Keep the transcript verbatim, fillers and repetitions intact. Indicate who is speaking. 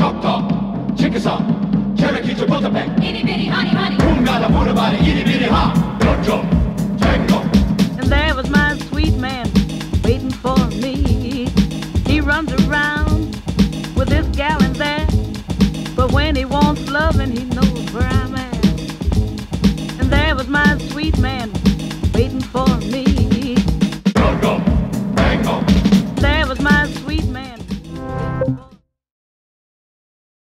Speaker 1: Choctaw, Chickasaw, Cherokee, Chapultepec,
Speaker 2: Itty bitty honey honey.
Speaker 1: Boongala, Buddha body, itty bitty ha, Dojo, Tango.
Speaker 3: And there was my sweet man waiting for me. He runs around with this gal in there, but when he wants loving, he knows